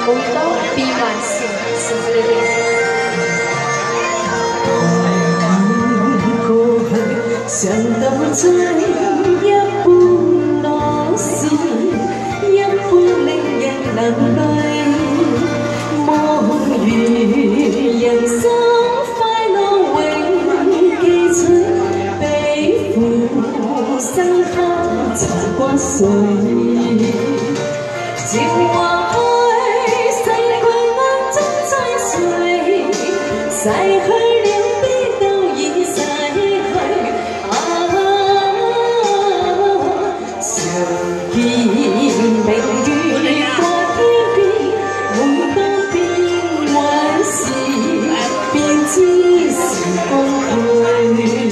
每當變幻時，是你哋。過去想到這一半往事，一半令人流淚。夢如人生快樂永記取，比負生刻殘骨碎。韶華去，逝去眼中追隨，逝去了悲都已逝去。常見明月過天邊，每當變幻時，便知時光去。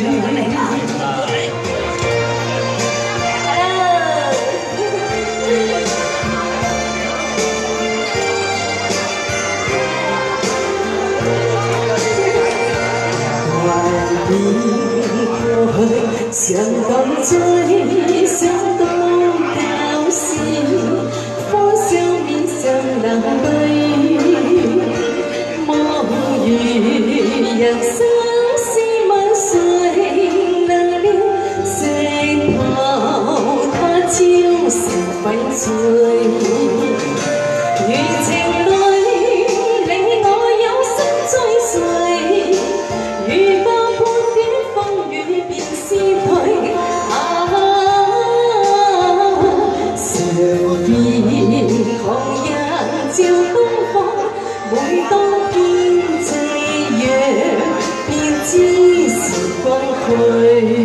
過去想到追，想到舊時，歡笑面上流淚。夢如人生是萬歲，能了石頭他朝時粉碎。餘情裏你我有心追隨，如爆半點風雨便消退。常見狂人照東方，每當天夕陽，便知時光去。